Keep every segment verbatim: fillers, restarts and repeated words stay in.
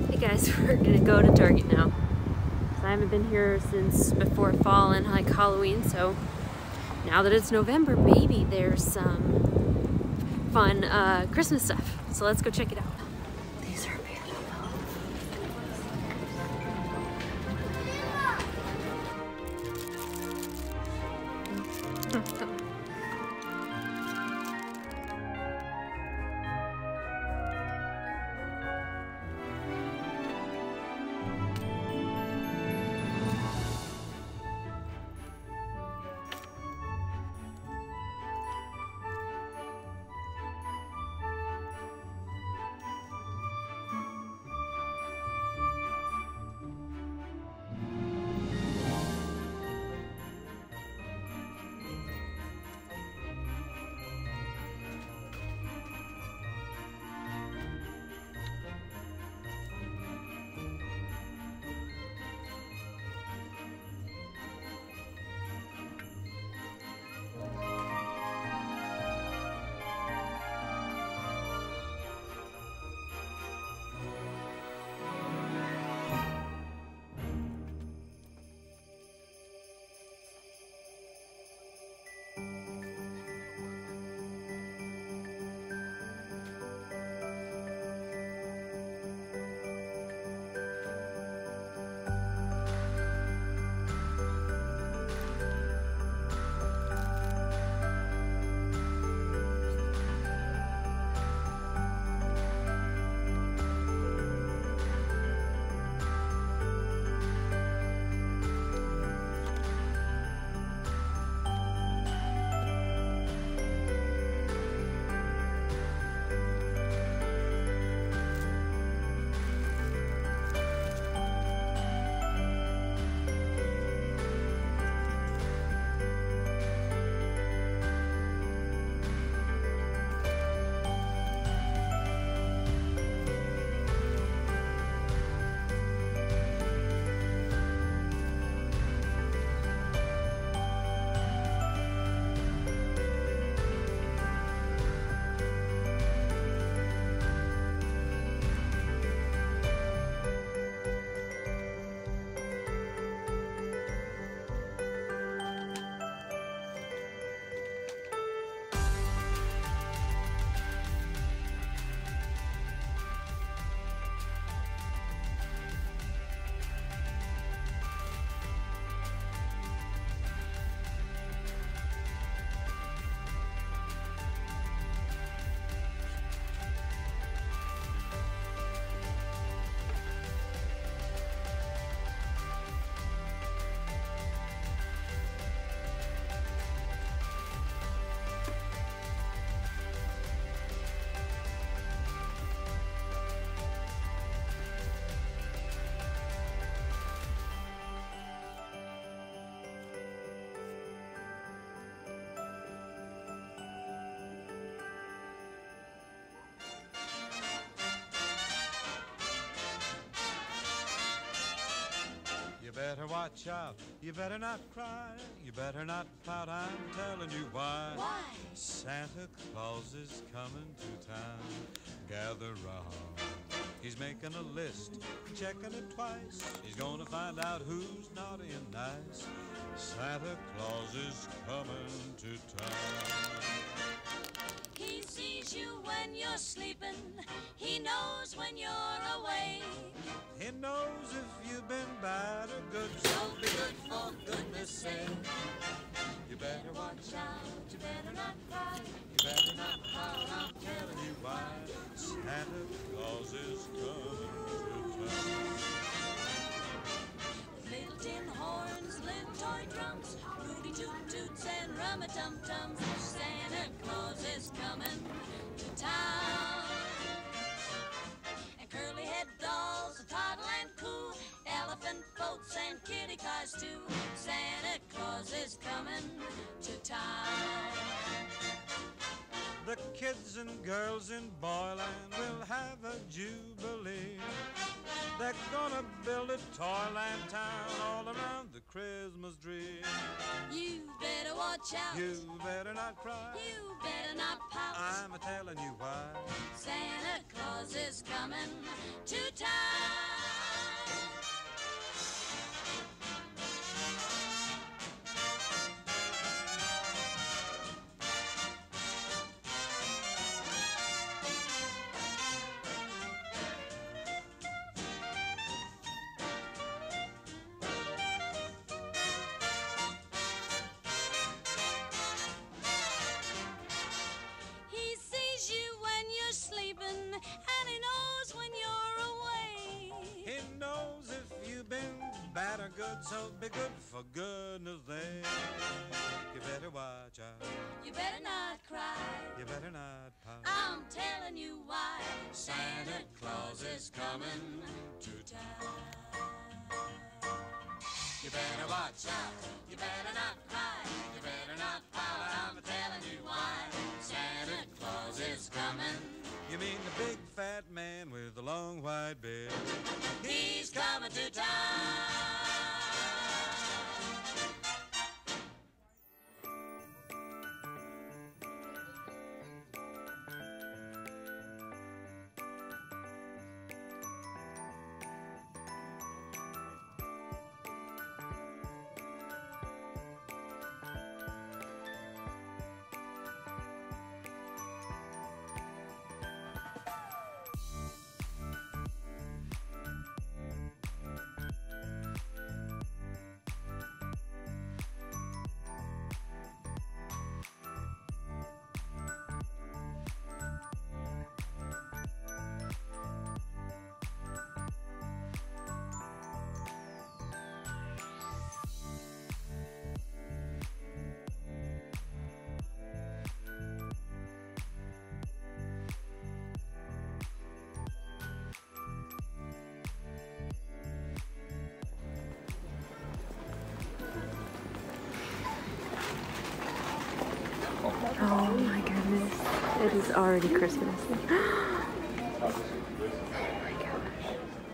Hey guys, we're gonna go to Target now. I haven't been here since before fall and like Halloween, so now that it's November, maybe there's some fun uh, Christmas stuff. So let's go check it out. These are beautiful. You better watch out, you better not cry, you better not pout, I'm telling you why. Why? Santa Claus is coming to town. Gather round. He's making a list, checking it twice. He's gonna find out who's naughty and nice. Santa Claus is coming to town. He sees you when you're sleeping. He knows when you're awake. He knows if you've been bad or good. So be good for goodness sake. You better Watch out, you better not cry. You better not Pout, I'm telling you why. Santa Claus is coming to town. With little tin horns, little toy drums, Rudy toot toots and rumma tum tums. Santa Claus is coming to town. And curly head dolls, a toddle and coo, elephant boats and kitty cars too. Santa Claus is coming to town. The kids and girls in Boyland will have a jubilee. They're gonna build a toyland town all around the Christmas tree. You better watch watch out. You better not cry. You better not pout. I'm a telling you why. Santa Claus is coming to town. He sees you when you're sleeping, and he knows when you're away. He knows if you've been bad or good, so be good for goodness sake. You better watch out. You better not cry. You better not pout. I'm telling you why. Santa Claus is coming to town. You better watch out. You better not cry. You better not pout. I'm telling you why. Santa Claus is coming. You mean the big fat man with the long white beard? He's coming to town. Oh my goodness. It is already Christmas. Oh my gosh.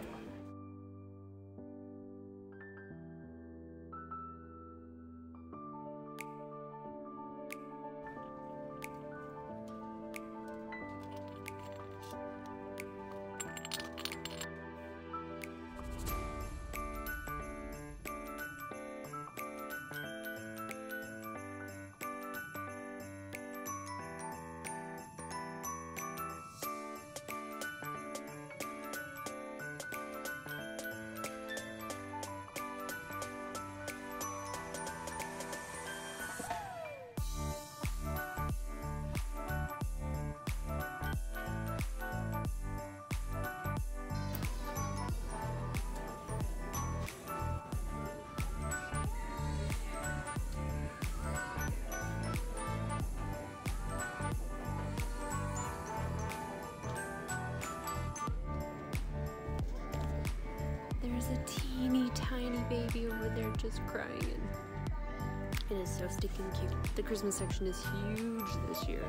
There's a teeny tiny baby over there just crying, and it is so stinking cute. The Christmas section is huge this year.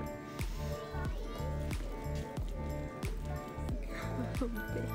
Oh, baby.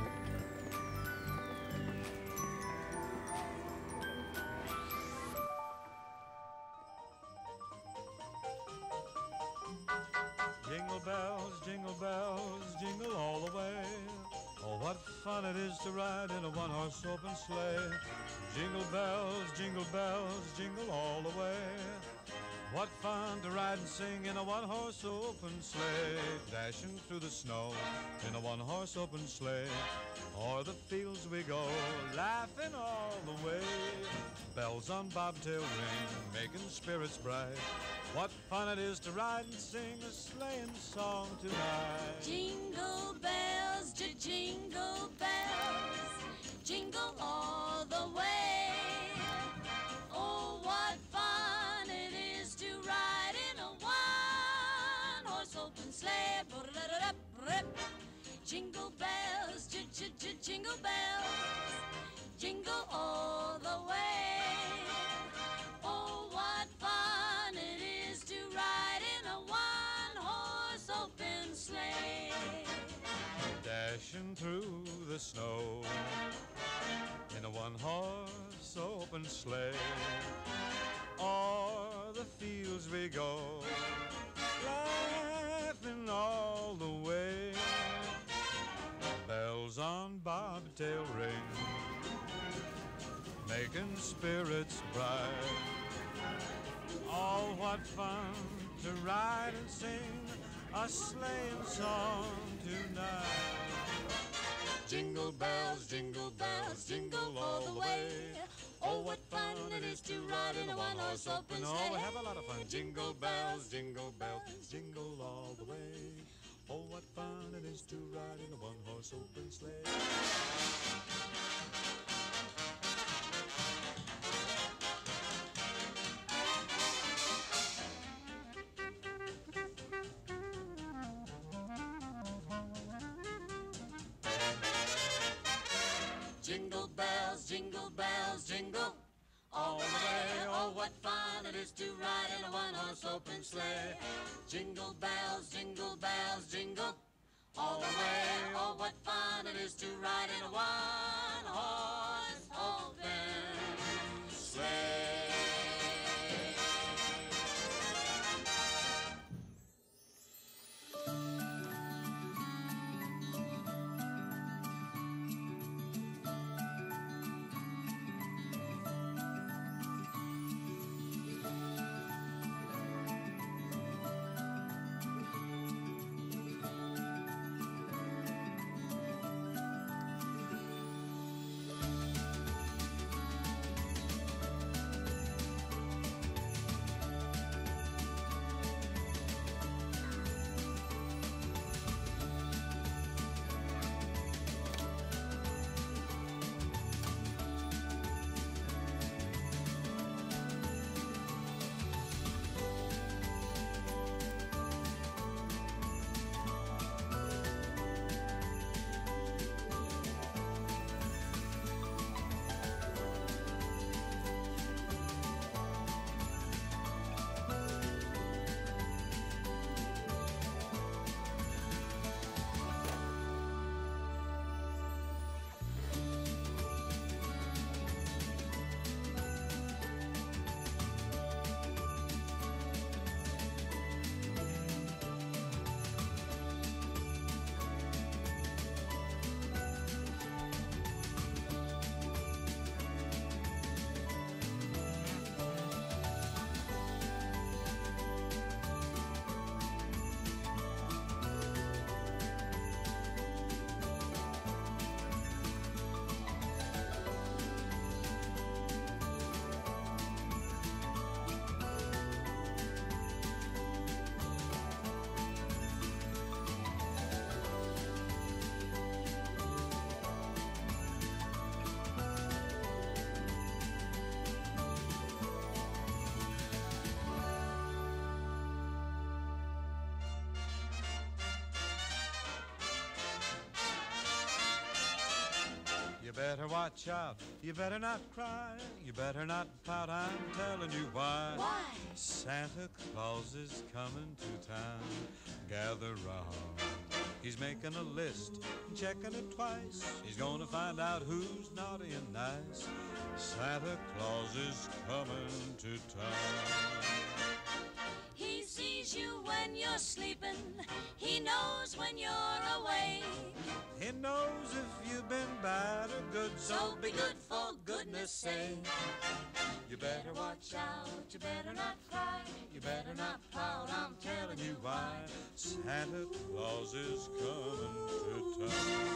Jingle bells, jingle bells, jingle all the way. Oh, what fun it is to ride in a one-horse open sleigh. Jingle bells, jingle bells, jingle all the way. What fun to ride and sing in a one-horse open sleigh. Dashing through the snow in a one-horse open sleigh. O'er the fields we go, laughing all the way. Bells on bobtail ring, making spirits bright. What fun it is to ride and sing a sleighing song tonight. Jingle bells, jingle bells, jingle all the way. Oh, what fun it is to ride in a one-horse open sleigh. Jingle bells, jingle bells, jingle all the way. Oh, what fun it is to ride in a one-horse open sleigh. Dashing through the snow in a one-horse open sleigh. O'er the fields we go, laughing all the way. Bells on bobtail ring, making spirits bright. Oh, what fun to ride and sing a sleighing song tonight. Jingle bells, jingle bells, jingle all the way. Oh, what fun it is to ride in a one-horse open sleigh. Oh, we have a lot of fun. Jingle bells, jingle bells, jingle all the way. Oh, what fun it is to ride in a one-horse open sleigh. Jingle bells, jingle bells, jingle all the way. Oh, what fun it is to ride in a one-horse open sleigh. Jingle bells, jingle bells, jingle all the way. Oh, what fun it is to ride in a one-horse open sleigh. You better watch out, you better not cry, you better not pout, I'm telling you why. Why? Santa Claus is coming to town, gather round. He's making a list, checking it twice. He's gonna find out who's naughty and nice. Santa Claus is coming to town. He sees you when you're sleeping. He knows when you're awake. He knows if you've been bad or good, So be good for goodness sake. You better watch out, you better not cry, you better not pout, I'm telling you why. Santa Claus is coming to town.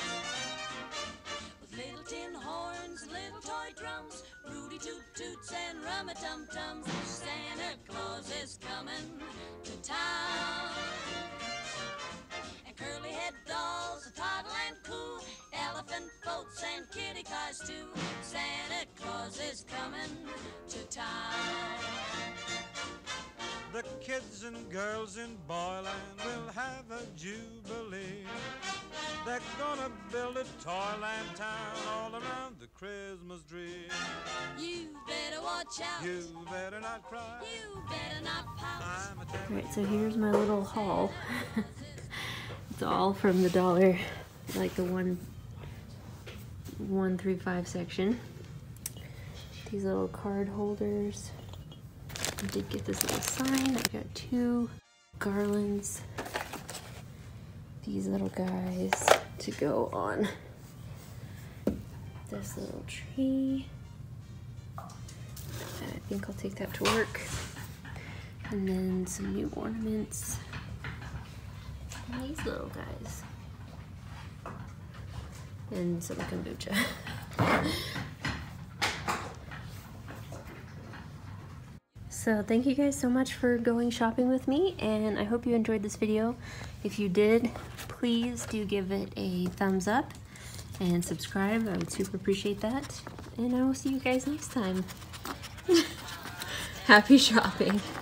With little tin horns and little toy drums, Rudy Toot Toots and Rum-a-Tum-Tums, Santa Claus is coming to town. And curly-head dolls, a toddle and coo, elephant boats and kitty cars too. Santa Claus is coming to town. The kids and girls in Boyland will have a jubilee. They're gonna build a toyland town all around the Christmas tree. You better watch out. You better not cry. You better not pout. I'm a telling Alright, so here's my little haul. It's all from the dollar, like the one, one through five section. These little card holders. I did get this little sign. I got two garlands. These little guys to go on this little tree. And I think I'll take that to work. And then some new ornaments. And these little guys. And some kombucha. So thank you guys so much for going shopping with me, and I hope you enjoyed this video. If you did, please do give it a thumbs up and subscribe. I would super appreciate that. And I will see you guys next time. Happy shopping.